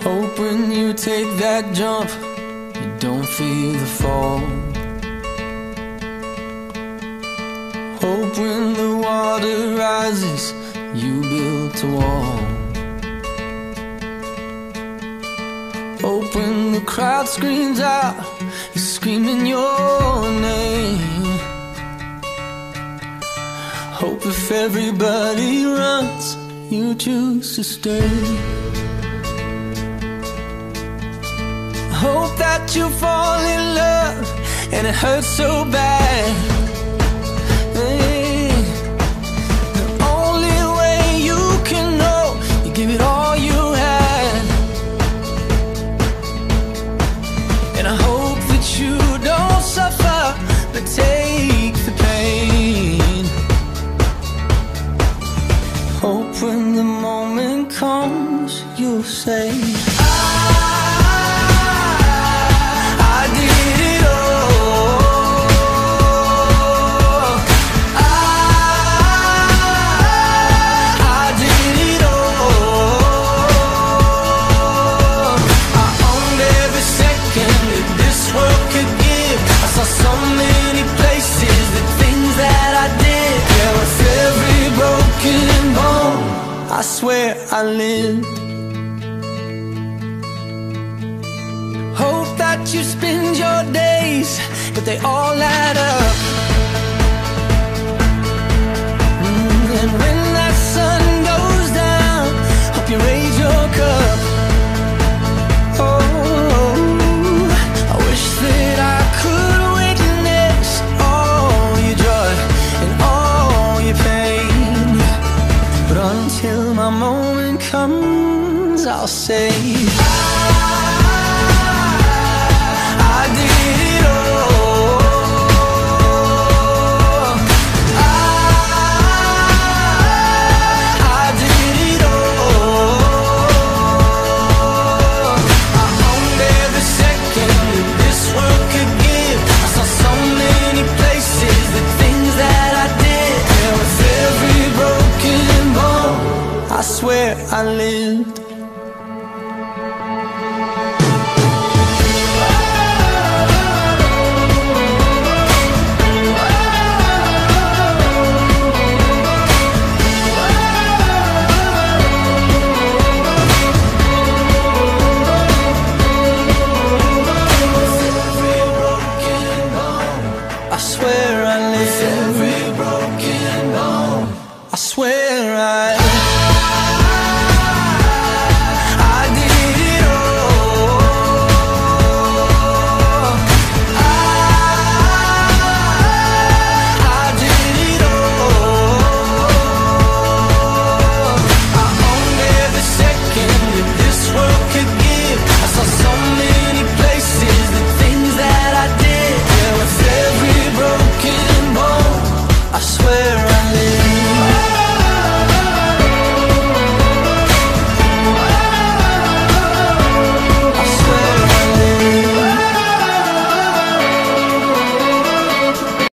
Hope when you take that jump, you don't feel the fall. Hope when the water rises, you built a wall. Hope when the crowd screams out, you're screaming your name. Hope if everybody runs, you choose to stay. Hope that you fall in love and it hurts so bad. Hey, the only way you can know, you give it all you had. And I hope that you don't suffer, but take the pain. Hope when the moment comes, you'll say, I swear I lived. Hope that you spend your days, but they all add up. And when that sun goes down, hope you raise your cup. Oh, I wish that I could witness all your joy and all your pain, but until my moment comes, I'll say I did it all. I did it all. I owned every second that this world could give. I saw so many places, the things that I did. There was every broken bone, I swear I lived. I swear I lived.